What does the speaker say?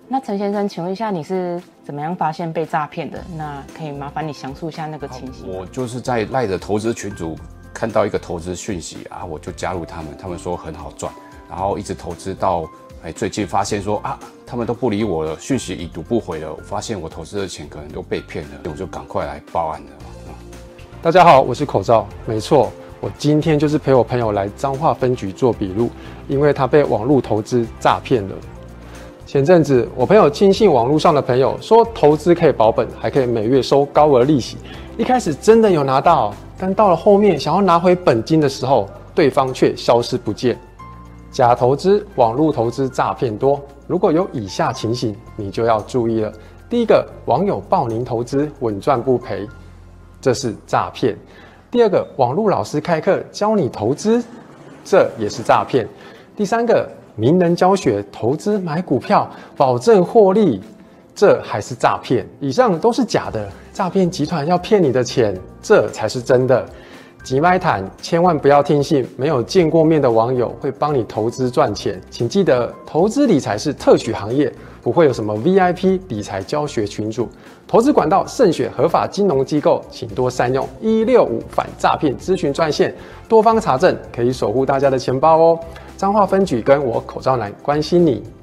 那陈先生，请问一下，你是怎么样发现被诈骗的？那可以麻烦你详述一下那个情形。 我就是在赖的投资群组看到一个投资讯息啊，我就加入他们，他们说很好赚，然后一直投资到最近发现说啊，他们都不理我了，讯息已读不回了，我发现我投资的钱可能都被骗了，我就赶快来报案了。 大家好，我是口罩，没错，我今天就是陪我朋友来彰化分局做笔录，因为他被网络投资诈骗了。前阵子，我朋友轻信网络上的朋友说投资可以保本，还可以每月收高额利息。一开始真的有拿到，但到了后面想要拿回本金的时候，对方却消失不见。假投资、网络投资诈骗多，如果有以下情形，你就要注意了。第一个，网友报您投资稳赚不赔，这是诈骗。第二个，网络老师开课教你投资，这也是诈骗。第三个，名人教学投资买股票，保证获利，这还是诈骗。以上都是假的，诈骗集团要骗你的钱，这才是真的。急买谈，千万不要听信没有见过面的网友会帮你投资赚钱。请记得，投资理财是特许行业，不会有什么 VIP 理财教学群组。投资管道慎选合法金融机构，请多善用165反诈骗咨询专线，多方查证，可以守护大家的钱包哦。彰化分局跟我口罩男关心你。